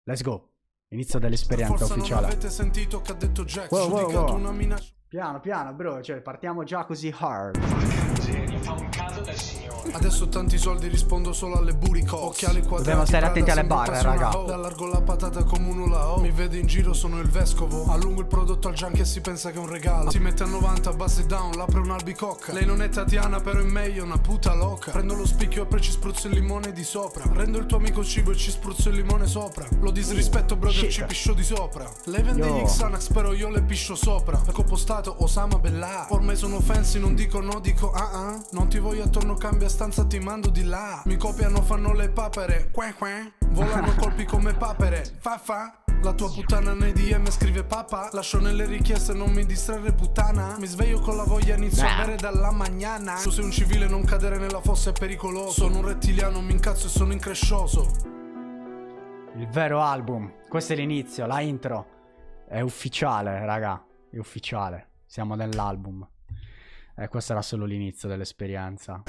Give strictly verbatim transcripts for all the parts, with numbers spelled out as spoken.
Let's go. Inizio dell'esperienza ufficiale. Non avete sentito che ha detto Jack, wow, wow, wow. una minaccia. Piano piano bro, cioè partiamo già così hard. Fa un caso del signore. Adesso tanti soldi, rispondo solo alle booty calls. Occhiali quadrati, dobbiamo stare attenti alle sembra barre, quasi una raga. hoe. Allargo la patata come un hula ho. Mi vede in giro, sono il vescovo. Allungo il prodotto al gianche e si pensa che è un regalo. Si mette a novanta, base down, l'apre un'albicocca. Lei non è Tatiana, però è meglio, una puta loca. Prendo lo spicchio e poi ci spruzzo il limone di sopra. Rendo il tuo amico cibo e ci spruzzo il limone sopra. Lo disrispetto, brother, shit. ci piscio di sopra. Lei vende Yo. gli Xanax, però io le piscio sopra. Ecco postato Osama Bella. Ormai sono fancy, non dico no, dico ah ah. Non ti voglio attorno, cambia stanza, ti mando di là. Mi copiano, fanno le papere, que que. Volano colpi come papere, fa fa. La tua puttana nei D M scrive papà. Lascio nelle richieste, non mi distrarre puttana. Mi sveglio con la voglia, inizio a bere dalla mañana. Tu sei un civile, non cadere nella fossa è pericoloso. Sono un rettiliano, mi incazzo e sono increscioso. Il vero album. Questo è l'inizio, la intro. È ufficiale, raga. È ufficiale. Siamo nell'album. E eh, questo era solo l'inizio dell'esperienza.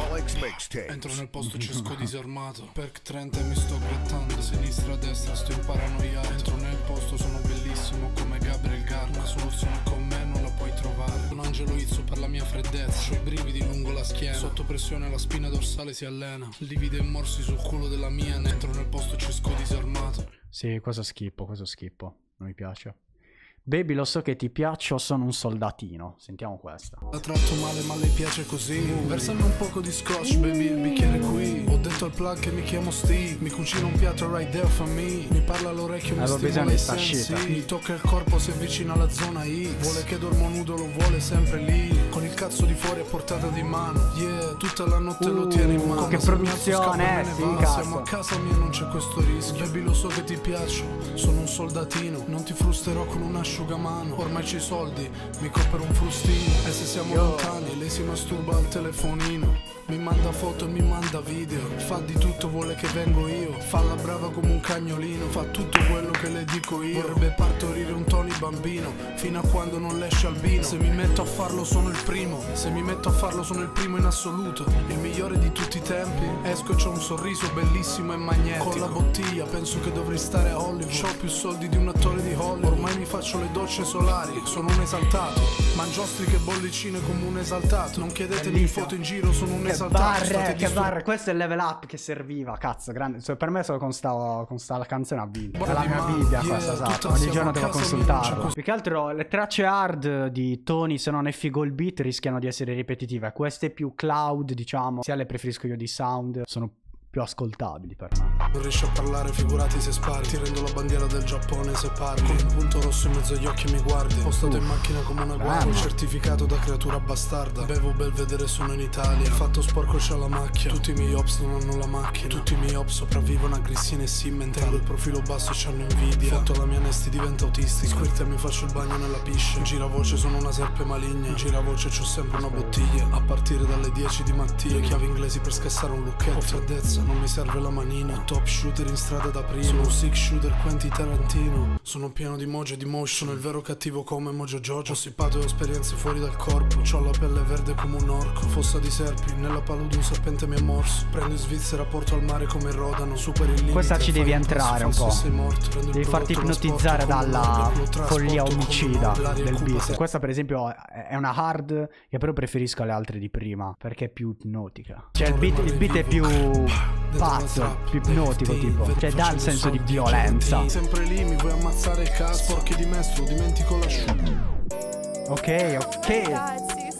Entro nel posto, cesco disarmato. Perk trenta e mi sto grattando. Sinistra, destra, sto in paranoia. Entro nel posto, sono bellissimo come Gabriel Garda. Una soluzione con me non la puoi trovare. Un angelo izzo per la mia freddezza. Ho i brividi lungo la schiena. Sotto pressione la spina dorsale si allena. Livide e morsi sul culo della mia. Entro nel posto, cesco disarmato. Sì, questo schippo, questo schippo. Non mi piace. Baby, lo so che ti piaccio, sono un soldatino. Sentiamo questa. La tratto male ma le piace così. Versami un poco di scotch, baby, il bicchiere qui. Ho detto al plug che mi chiamo Steve. Mi cucina un piatto right there for me. Mi parla all'orecchio, mi stimola i sensi. Mi tocca il corpo, si avvicina alla zona X. Vuole che dormo nudo, lo vuole sempre lì. Con il cazzo di fuori a portata di mano. Yeah, tutta la notte uh, lo tiene in mano. Che produzione, sì, siamo a casa mia, non c'è questo rischio. Baby, lo so che ti piaccio, sono un soldatino. Non ti frusterò con una asciugamano. Ormai c'ho i soldi, mi compro un frustino. E se siamo Yo. lontani, lei si masturba al telefonino. Mi manda foto e mi manda video. Fa di tutto, vuole che vengo io. Fa la brava come un cagnolino. Fa tutto quello che le dico io. Vorrebbe partorire un Tony bambino, fino a quando non l'esce albino. Se mi metto a farlo sono il primo. Se mi metto a farlo sono il primo in assoluto. Il migliore di tutti i tempi. Esco e c'ho un sorriso bellissimo e magnetico. Con la bottiglia penso che dovrei stare a Hollywood. C'ho più soldi di un attore di Hollywood. Ormai mi faccio le docce solari. Sono un esaltato. Mangio ostriche e bollicine come un esaltato. Non chiedetemi foto in giro, sono un esaltato. Che barre, che barre, questo è il level up che serviva, cazzo, grande. Cioè, per me solo con sta, con sta canzone ha vinto. È la mia Bibbia questa, esatto. Ogni giorno devo consultarla. Più che altro le tracce hard di Tony, se non è figo il beat, rischiano di essere ripetitive. Queste più cloud, diciamo, sia le preferisco io di sound, sono più ascoltabili per me. Non riesci a parlare, figurati se spari. Ti rendo la bandiera del Giappone se parli. Con un punto rosso in mezzo agli occhi mi guardi. Postato in macchina come una guardia. Certificato da creatura bastarda. Bevo Belvedere, sono in Italia. Fatto sporco c'ha la macchia. Tutti i miei ops non hanno la macchina. Tutti i miei ops sopravvivono a Grissina e Simmental. Tengo il profilo basso e c'hanno invidia. Foto la mia Nesti diventa autistica. Squirta mi faccio il bagno nella piscia. Giravoce sono una serpe maligna. Giravoce c'ho sempre una bottiglia. A partire dalle dieci di mattina. Le chiavi inglesi per scassare un lucchetto. Ho freddezza, non mi serve la manina. Top shooter in strada da prima. Sono un six shooter Quentin Tarantino. Sono pieno di mojo e di motion. Sono il vero cattivo come Mojo Jojo. Ho sippato e ho esperienze fuori dal corpo. C'ho la pelle verde come un orco. Fossa di serpi, nella palude un serpente mi ha morso. Prendo in Svizzera, porto al mare come rodano. Super il limite. Questa ci devi entrare un po'. Morto, devi farti ipnotizzare dalla follia omicida del beat. Questa per esempio è una hard che però preferisco alle altre di prima, perché è più ipnotica. Cioè il beat, il beat è più pazzo, più ipnotico tipo. Cioè dà il senso di violenza. Sempre lì mi vuoi ammazzare il cazzo. Sporchi di mestro, dimentico l'asciutto. Ok, ok.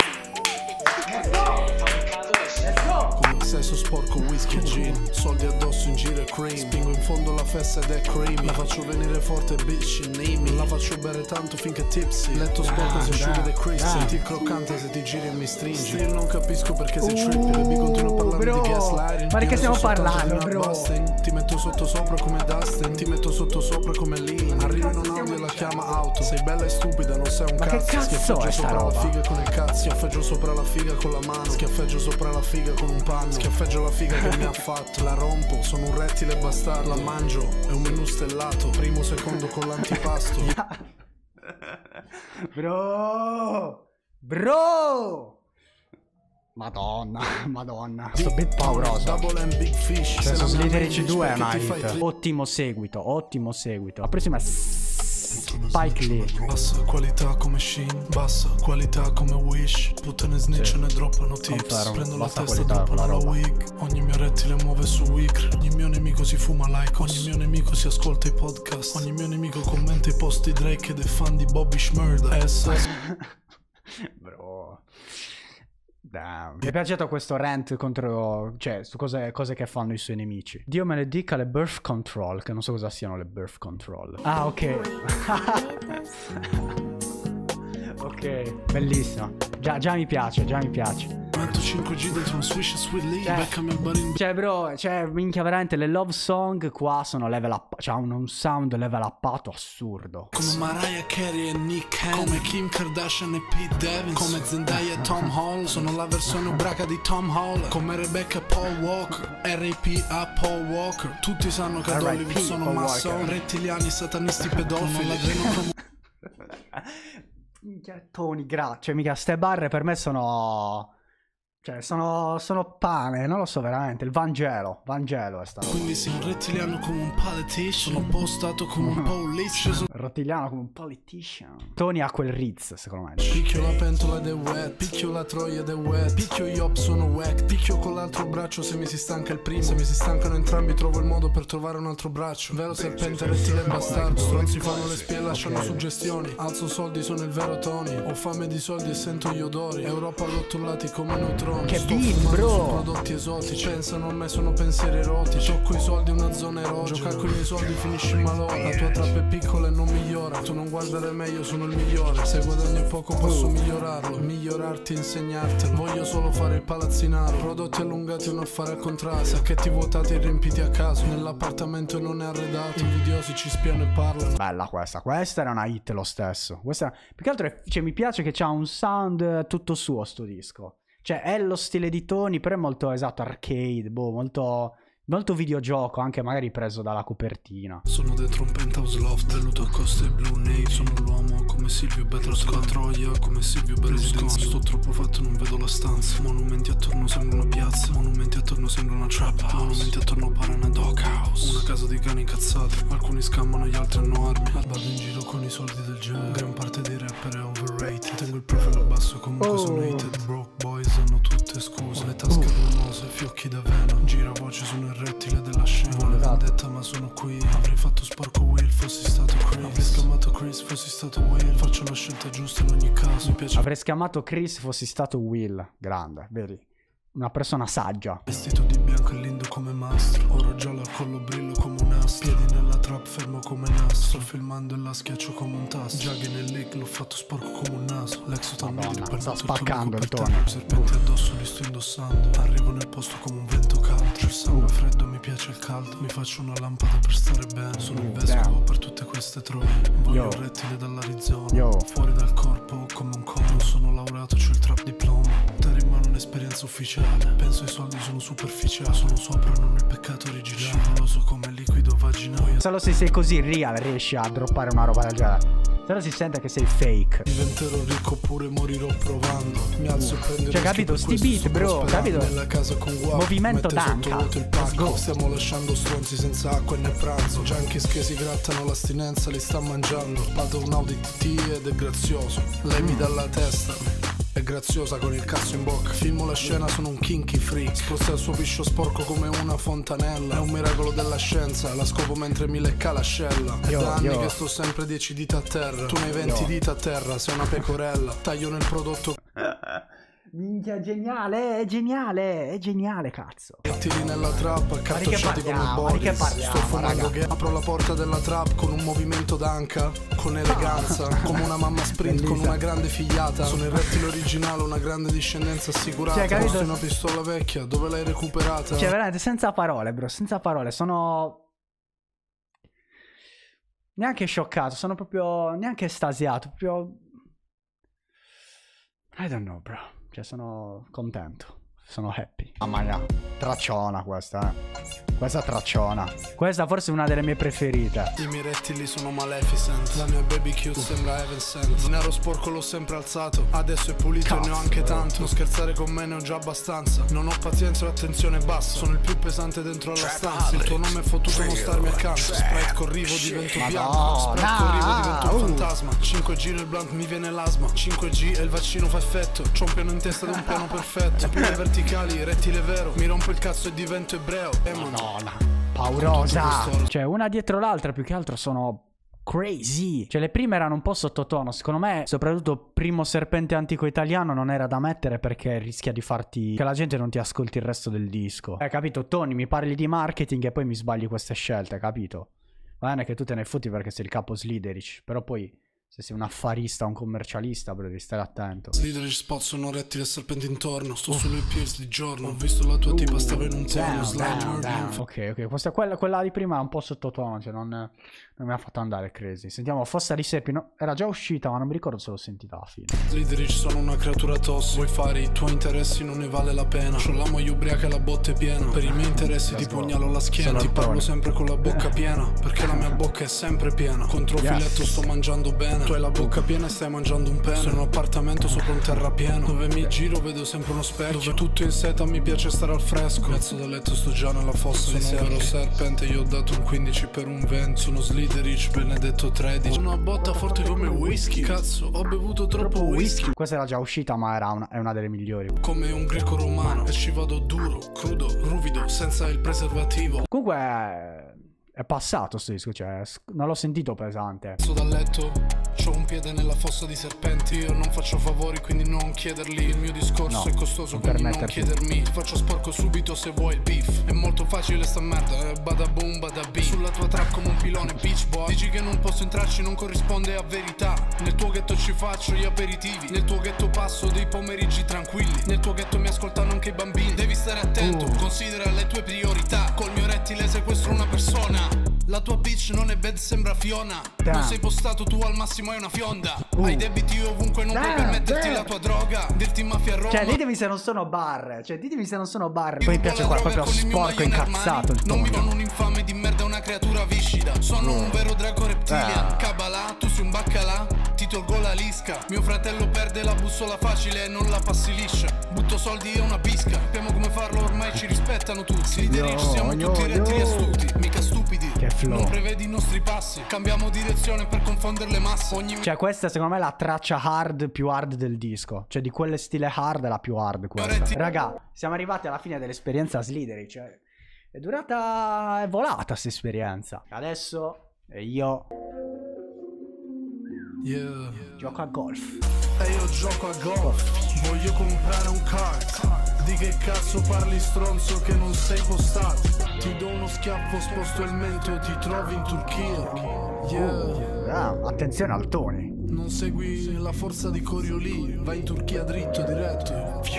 Come sesso sporco, whisky e gin. Soldi addosso in giro e cream. Spingo in fondo la festa ed è creamy. La faccio venire forte bitch, name. La faccio bere tanto finché tipsy. Letto sporco ah, se asciuga ed crisp. Senti il croccante se ti giri e mi stringi. Still non capisco perché sei trippy. Baby continua a parlare bro. di gaslighting. Ma di che stiamo parlando bro? Busting. Ti metto sotto sopra come Dustin. Ti metto sotto sopra come Lean. Arrivo in un Audi e la chiama auto. Sei bella e stupida, non sei un ma cazzo. Che cazzo è sta roba? La figa con il cazzo. Schiaffeggio sopra la figa con la mano. Schiaffeggio sopra la figa con un panno. Schiaffeggio la figa che mi ha fatto. La rompo, sono un rettile bastardo. La mangio, è un menù stellato. Primo, secondo con l'antipasto. Bro, bro. Madonna, madonna. Sto beat pauroso. Double M Big Fish. Adesso Slytherin due è una hit. Ottimo seguito, ottimo seguito. La prossima è Spike Lee. Bassa qualità come Sheen, bassa qualità come Wish. Puttane snitch ne droppano tips. Confermo, Prendo la bassa testa, qualità, droppano la quella roba. wig. Ogni mio rettile muove su Wicr. Ogni mio nemico si fuma like. Ogni mio nemico si ascolta i podcast. Ogni mio nemico commenta i post di Drake ed è fan di Bobby Shmurda. S Bro. Damn. Mi è piaciuto questo rant contro, cioè, su cose, cose che fanno i suoi nemici. Dio me ne dica le birth control, che non so cosa siano le birth control. Ah, ok. Ok, bellissimo. Già, già mi piace, già mi piace. centocinque G dentro un Swish Sweet Lee. Cioè, Beccami al bar in cioè, bro, cioè, minchia, veramente le love song qua sono level up. Cioè, hanno un sound level uppato assurdo. come Mariah Carey e Nick Cannon, come Kim Kardashian e Pete Davidson, come Zendaya e Tom Holland. Sono la versione ubriaca di Tom Holland, come Rebecca e Paul Walker. R I P a Paul Walker. Tutti sanno che ad Hollywood sono massoni, rettiliani, satanisti, pedofili. La genopromo- Minchia, Tony, gra. Cioè, mica, ste barre per me sono... Cioè, sono, sono pane, non lo so veramente. Il Vangelo, Vangelo è stato. Quindi sei un rettiliano come un politician. Sono postato come un politician. Rottiliano come un politician. Tony ha quel Ritz, secondo me. Picchio la pentola ed è wet. Picchio la troia ed è wet. Picchio gli op sono wack. Picchio con l'altro braccio se mi si stanca il primo. Se mi si stancano entrambi trovo il modo per trovare un altro braccio. Vero serpente, rettile e bastardo. Stronzi fanno le spie e lasciano okay. suggestioni. Alzo soldi, sono il vero Tony. Ho fame di soldi e sento gli odori. Europa rotolati come neutroni. Che Sto beat, fumando bro. su prodotti esotici. Pensano a me, sono pensieri erotici. Ho coi soldi una zona erotica. Giocare con i miei soldi finisci in malora. La tua trappa è piccola e non migliora. Tu non guardare meglio, sono il migliore. Se guadagno poco posso migliorarlo. Migliorarti e insegnartelo. Voglio solo fare il palazzinaro. Prodotti allungati un affare al contrario. Sacchetti vuotati e riempiti a caso. Nell'appartamento non è arredato. Invidiosi ci spiano e parlano. Bella questa, questa era una hit lo stesso. Questa, più che altro è, cioè, mi piace che c'ha un sound tutto suo sto disco. Cioè è lo stile di Tony, però è molto, esatto, arcade, boh, molto, molto videogioco, anche magari preso dalla copertina. Sono dentro un penthouse loft, venuto a coste Blue Nave. Sono l'uomo come Silvio Berlusconi, la troia come Silvio Berlusconi. Sto troppo fatto, non vedo la stanza. Monumenti attorno sembra una piazza. Monumenti attorno sembra una trap house. Monumenti attorno pare una dog house. Una casa di cani incazzati. Alcuni scammano, gli altri hanno armi. Vado in giro con i soldi del genere. Gran parte dei rapper è overrated. Tengo il profilo basso comunque oh. sono hated. Broke boys hanno tutte scuse. Ho le tasche rumose, fiocchi d'avena. Gira voce, sono il rettile della scena. Vuole vendetta ma sono qui. Avrei fatto sporco Will fossi stato Chris. Avrei scamato Chris fossi stato Will. Faccio la scelta giusta in ogni caso. Mi piace. Avrei scamato Chris fossi stato Will. Grande, vedi? Una persona saggia. Vestito di bianco e lindo come mastro. Oro giallo al collo, brillo come un astro. Piedi nella trap, fermo come nastro. Sto filmando e la schiaccio come un tasto. Juggy nel leak, l'ho fatto sporco come un naso. L'ex Madonna, sta spaccando il tono. Serpenti addosso, li sto indossando. Arrivo nel posto come un vento caldo. C'è il sangue freddo, mi piace il caldo. Mi faccio una lampada per stare bene. Sono il vescovo per tutte queste troie. Voglio un rettile dall'Arizona. Yo. Fuori dal corpo come un cono. Non sono laureato, c'ho il trap diploma. Te rimane un'esperienza ufficiale. Penso ai soldi sono superficiali. Sono sopra, non il peccato originale. Scivoloso come liquido vaginale. Solo se sei così real riesci a droppare una roba del genere. Se no si sente che sei fake. Diventerò ricco oppure morirò provando. Mi alzo e prendo. Cioè capito, sti beat bro, capito? Nella casa con guapo. Movimento d'anca. Stiamo lasciando stronzi senza acqua né pranzo. Junkies che si grattano l'astinenza li sta mangiando. Vado un Audi T T ed è grazioso. Lei mi dà la testa. È graziosa con il cazzo in bocca. Filmo la scena, sono un kinky freak. Sposta il suo piscio sporco come una fontanella. È un miracolo della scienza. La scopo mentre mi lecca l'ascella. È da anni che sto sempre dieci dita a terra. Tu ne hai venti dita a terra, sei una pecorella. Taglio nel prodotto. Minchia, geniale, è geniale, è geniale, cazzo. Tiri nella trap, accartocciati come body. Sto fumando che apro la porta della trap con un movimento d'anca, con eleganza, come una mamma sprint con una grande figliata. Sono il rettile originale, una grande discendenza assicurata. Cioè, posto una pistola vecchia, dove l'hai recuperata? Cioè, veramente, senza parole, bro, senza parole, sono... neanche scioccato, sono proprio... neanche estasiato, proprio... I don't know, bro. Cioè, sono contento. Sono happy. Mamma mia. Tracciona questa, eh. Questa tracciona. Questa forse è una delle mie preferite. I miei rettili sono Maleficent. La mia baby cute sembra Heaven Sent. Il nero sporco l'ho sempre alzato. Adesso è pulito e ne ho anche tanto. Non scherzare con me ne ho già abbastanza. Non ho pazienza e attenzione bassa. Sono il più pesante dentro la stanza. Il tuo nome è fottuto non starmi accanto. Sprite corrivo divento bianco. Sprite corrivo divento un fantasma. cinque G nel blunt mi viene l'asma. cinque G e il vaccino fa effetto. C'ho un piano in testa ed un piano perfetto. Pile verticali, rettile vero. Mi rompo il cazzo e divento ebreo. Eh, Madonna, paurosa. Cioè una dietro l'altra, più che altro sono crazy. Cioè le prime erano un po' sottotono. Secondo me soprattutto Primo Serpente Antico Italiano non era da mettere, perché rischia di farti che la gente non ti ascolti il resto del disco. Eh, capito? Tony, mi parli di marketing e poi mi sbagli queste scelte, capito? Va bene che tu te ne fotti perché sei il capo Sliderich, però poi se sei un affarista o un commercialista, bro, devi stare attento. Sliderich spot sono rettili e serpenti intorno. Sto solo in Pierce di giorno. Ho visto la tua tipa, stava in un porno. Ok, ok, questa, quella, quella di prima è un po' sottotono, cioè non, non mi ha fatto andare crazy. Sentiamo Fossa di Seppi, no? Era già uscita ma non mi ricordo se l'ho sentita alla fine. Sliderich sono una creatura tossica. Vuoi fare i tuoi interessi, non ne vale la pena. C'ho la moglie ubriaca e la botte piena. Per i miei interessi ti pugnalo alla schiena. Ti parlo sempre con la bocca piena, perché la mia bocca è sempre piena. Contro filetto sto mangiando bene. Tu hai la bocca piena e stai mangiando un pene. Sono in un appartamento sopra un terrapieno. Dove mi giro vedo sempre uno specchio. Dove tutto in seta mi piace stare al fresco. Cazzo da letto sto già nella fossa di Seppi. Sono serpente, io ho dato un quindici per un venti. Sono Sliderich, benedetto tredici. Una botta forte come whisky. Cazzo, ho bevuto troppo whisky. Questa era già uscita ma era una, è una delle migliori. Come un greco romano. E ci vado duro, crudo, ruvido, senza il preservativo. Comunque è passato sto disco, cioè non l'ho sentito pesante. Sto dal letto, c'ho un piede nella fossa di serpenti. Io non faccio favori, quindi non chiederli. Il mio discorso no, è costoso, quindi non chiedermi. Ti faccio sporco subito se vuoi il beef. È molto facile sta merda, eh, bada boom, bada bing. Sulla tua trap come un pilone beach boy. Dici che non posso entrarci, non corrisponde a verità. Nel tuo ghetto ci faccio gli aperitivi. Nel tuo ghetto passo dei pomeriggi tranquilli. Nel tuo ghetto mi ascoltano anche i bambini. Devi stare attento, uh. considera le tue priorità. Col mio rettile sequestro una persona. La tua bitch non è bad, sembra Fiona. Damn. Non sei postato, tu al massimo hai una fionda. uh. Hai debiti ovunque, non damn, puoi permetterti damn. la tua droga. Dirti mafia a Roma. Cioè ditemi se non sono bar. Cioè ditemi se non sono bar. Poi mi piace qua proprio sporco, incazzato il non mi sono un infame di merda, una creatura viscida. Sono uh. un vero drago reptilian. uh. Kabbalah, tu sei un baccalà. Ti tolgo la lisca. Mio fratello perde la bussola facile e non la passi liscia. Butto soldi e una bisca. Sappiamo come farlo, ormai ci rispettano tutti. Sliderich, siamo yo, tutti yo, rettili yo. astuti, mica stupidi. Che flow. Non prevedi i nostri passi. Cambiamo direzione per confondere le masse. Ogni... Cioè questa secondo me è la traccia hard più hard del disco. Cioè di quelle stile hard è la più hard questa. Raga, siamo arrivati alla fine dell'esperienza Sliderich. Cioè, è durata... è volata questa esperienza. Adesso io... Yeah. Gioco a golf. E io gioco a golf. Voglio comprare un kart. Di che cazzo parli, stronzo, che non sei postato? Ti do uno schiaffo, sposto il mento, ti trovi in Turchia. Yeah. Ah, attenzione al Tony. Non segui la forza di Coriolì, vai in Turchia dritto, diretto.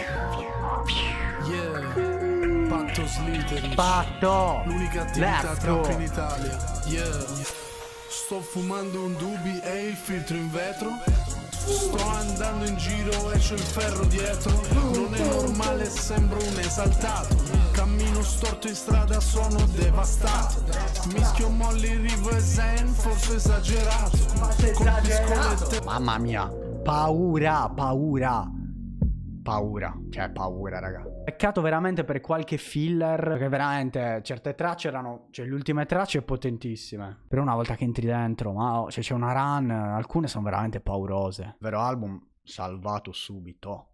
Yeah. Patto Sliderich. Patto. L'unica attività trap in Italia. Yeah. Sto fumando un Doobie e il filtro in vetro. Sto andando in giro e c'ho il ferro dietro. Non è normale, sembro un esaltato. Cammino storto in strada, sono devastato. Mischio Molly, Rivo e Zen, forse esagerato. esagerato. Mamma mia, paura, paura. Paura, cioè paura raga. Peccato veramente per qualche filler, perché veramente certe tracce erano, cioè le ultime tracce potentissime. Per una volta che entri dentro, ma cioè, c'è una run, alcune sono veramente paurose. Vero album salvato subito.